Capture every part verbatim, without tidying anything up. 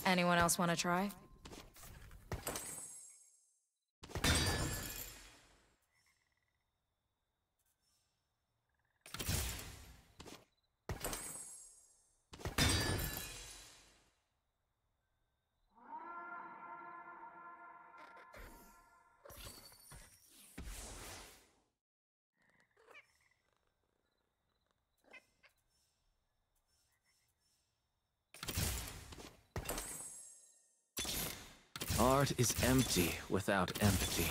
Anyone else want to try? Art is empty without empathy.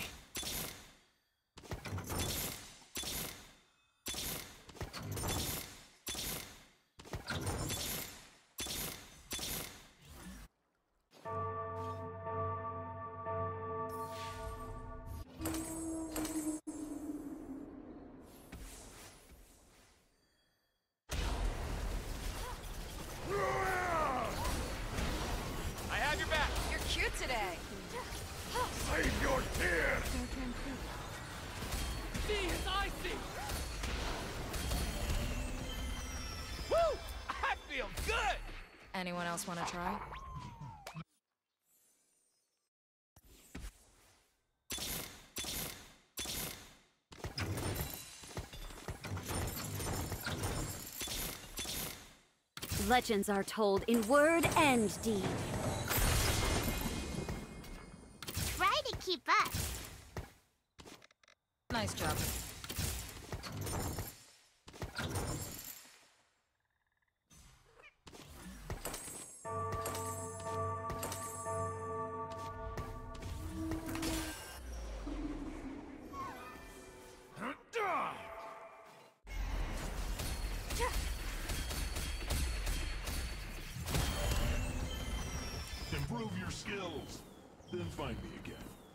Cute today. Save your tears! See as I see! Woo! I feel good! Anyone else want to try? Legends are told in word and deed. Try to keep up. Nice job. Improve your skills, then find me again.